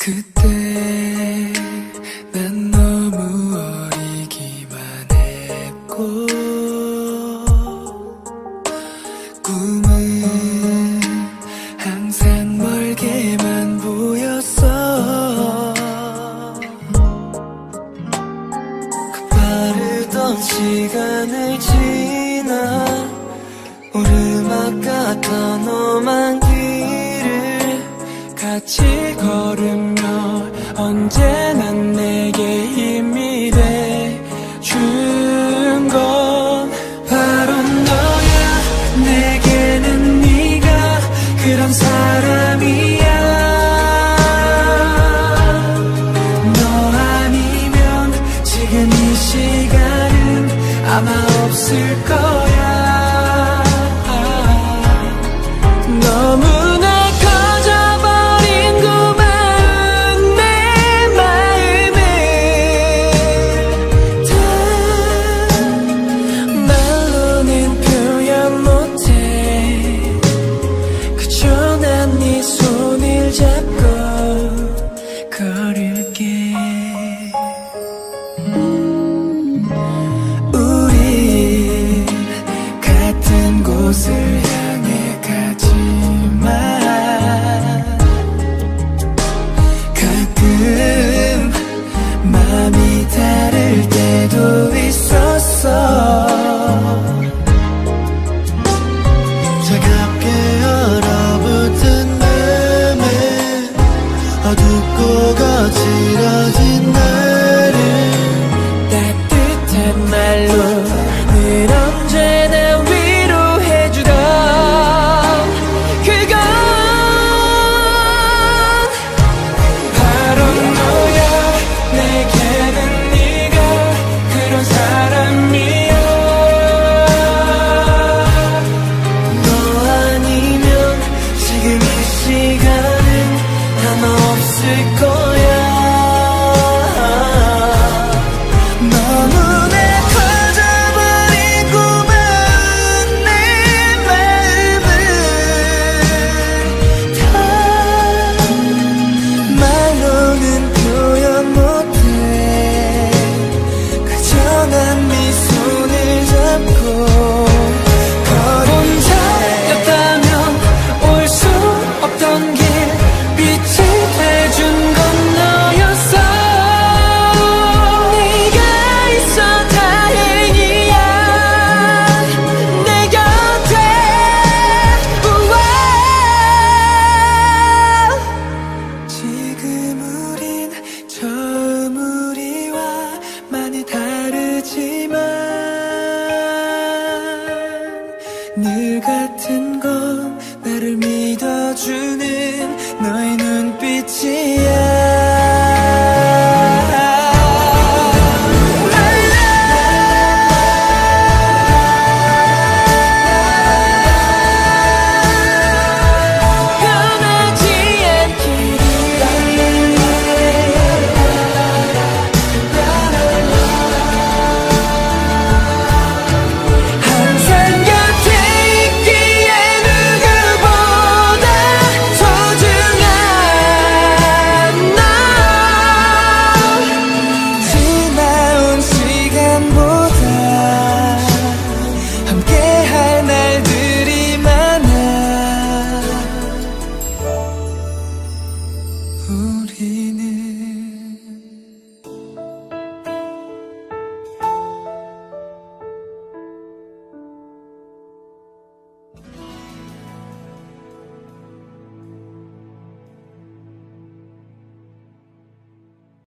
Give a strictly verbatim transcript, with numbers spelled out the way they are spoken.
그때 난 너무 어리기만 했고 꿈은 항상 멀게만 보였어. 그 빠르던 시간을 지나 오르막 같던 험한 길을 같이 걸으며 언제나 내게 힘이 돼준 건 바로 너야. 내게는 네가 그런 사람이야. 너 아니면 지금 이 시간은 아마 없을 거야. 너무나 곳을 향해 가지만 가끔 마음이 다를 때도 있었어. 차갑게 얼어붙은 맘에 어둡고 거칠어진 나를 따뜻한 말로 늘 언제나 늘 같은 건 나를 믿어주는 너의 눈빛이야. 우리는